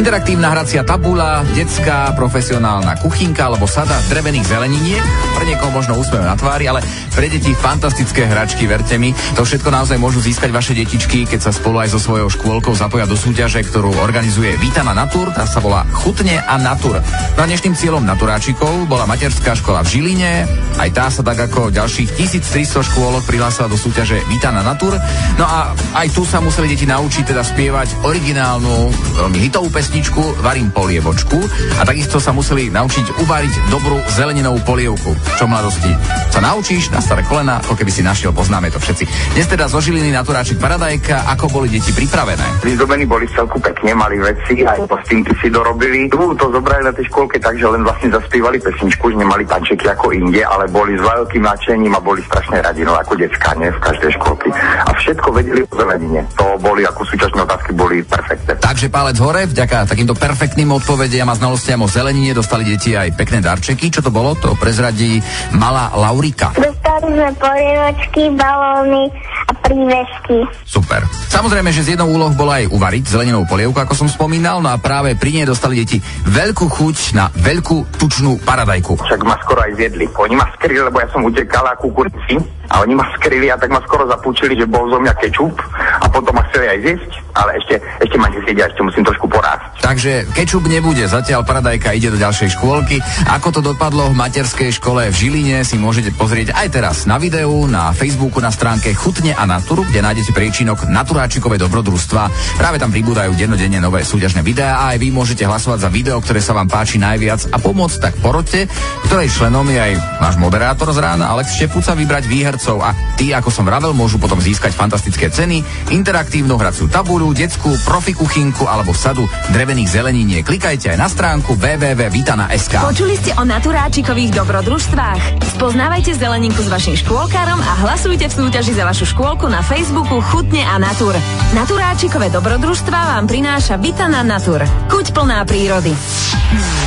Interaktívna hracia tabuľa, detská profesionálna kuchynka alebo sada drevených zeleniniek, pre niekoho možno úsmev na tvári, ale pre deti fantastické hračky, verte mi. To všetko naozaj môžu získať vaše detičky, keď sa spolu aj so svojou škôlkou zapoja do súťaže, ktorú organizuje Vitana Natur, tá sa volá Chutne a Natur. No a dnešným cieľom naturáčikov bola materská škola v Žiline, aj tá sa tak ako ďalších 1300 škôlok prihlásila do súťaže Vitana Natur. No a aj tu sa museli deti naučiť teda spievať originálnu, veľmi hitovú pesničku Varím polievočku a takisto sa museli naučiť uvariť dobrú zeleninovú polievku. Čo mladosti sa naučíš na staré kolena, ako keby si našiel, poznáme to všetci. Dnes teda zo Žiliny naturáčik Paradajka, ako boli deti pripravené? Vyzdobení boli celku pekne, mali veci, aj kostýmky si dorobili. Tu to zobrali na tej škôlke tak, že len vlastne zaspievali pesničku, že nemali tančeky ako inde, ale boli s veľkým nadšením a boli strašne radi, no ako decká, nie, v každej škôlke. A všetko vedeli o zelenine. To boli, ako súťažné otázky, boli perfektné. Takže palec hore, vďaka takýmto perfektným odpovediam a znalostiam o zelenine dostali deti aj pekné darčeky. Čo to bolo? To prezradí malá Laurika. Dostali sme polievočky, balóny a prívežky. Super. Samozrejme, že z jednou úloh bola aj uvariť zeleninovú polievku, ako som spomínal, no a práve pri nej dostali deti veľkú chuť na veľkú tučnú paradajku. Však ma skoro aj zjedli. Oni ma skryli, lebo ja som utekala ku kurici a oni ma skryli a tak ma skoro zapúčili, že bol zo mňa kečup a potom ma chceli aj zjesť, ale ešte ma nesjedia, ešte musím trošku porásť. Takže kečup nebude, zatiaľ paradajka ide do ďalšej škôlky. Ako to dopadlo v materskej škole v Žiline, si môžete pozrieť aj teraz na videu, na Facebooku, na stránke Chutne a Natur, kde nájdete priečinok Naturáčikové dobrodružstva. Práve tam pribúdajú dennodenne nové súťažné videá a aj vy môžete hlasovať za video, ktoré sa vám páči najviac a pomôcť tak porote, ktorej členom je aj náš moderátor z rána Alex Štefuca, vybrať výhercov a tí, ako som vravel, môžu potom získať fantastické ceny, interaktívnu hraciu tabuľu, detskú profi kuchynku alebo sadu drevených zeleninie. Klikajte aj na stránku www.vitana.sk. Počuli ste o naturáčikových dobrodružstvách? Spoznávajte zeleninku s vašim škôlkárom a hlasujte v súťaži za vašu škôlku na Facebooku Chutne a Natur. Naturáčikové dobrodružstvá vám prináša Vitana Natur. Chuť plná prírody.